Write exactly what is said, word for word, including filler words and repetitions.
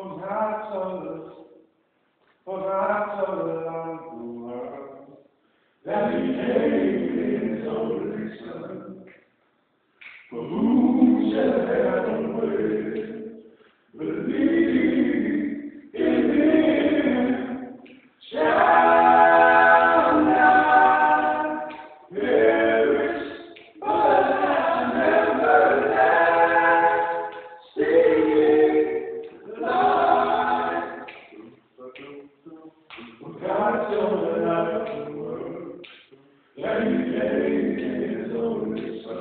For God so for God so loved the world that He gave His only Son, for whosoever will believe in Him shall not perish, but have everlasting life. For God so loved the world that He gave His only Son.